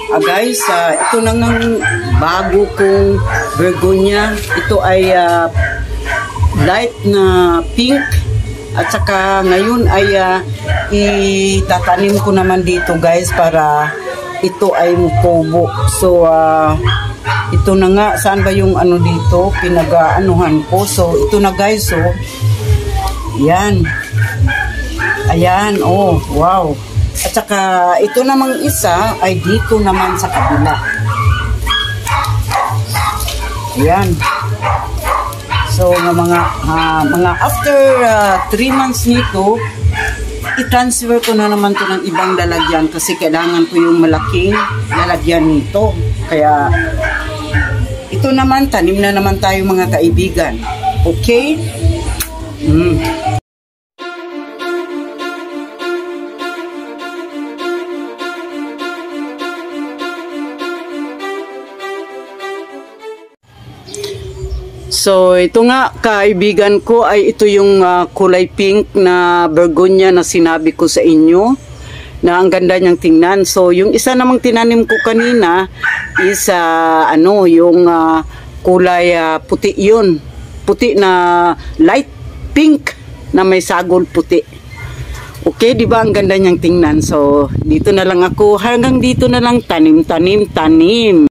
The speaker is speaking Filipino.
Guys, ito na ng bago kong begonia. Ito ay light na pink. At saka ngayon ay itatanim ko naman dito guys para ito ay mukubo. So, ito na nga. Saan ba yung ano dito? Pinag-anuhan ko. So, ito na guys. So, yan. Ayan. Oh, wow. At saka, ito namang isa ay dito naman sa kabila. Ayan. So, mga after 3 months nito, i-transfer ko na naman to ng ibang lalagyan kasi kailangan ko yung malaking lalagyan nito. Kaya, ito naman, tanim na naman tayo mga kaibigan. Okay? So, ito nga, kaibigan ko, ay ito yung kulay pink na begonia na sinabi ko sa inyo, na ang ganda niyang tingnan. So, yung isa namang tinanim ko kanina is, yung kulay puti yun. Puti na light pink na may sagol puti. Okay, di ba ang ganda niyang tingnan? So, dito na lang ako. Hanggang dito na lang, tanim.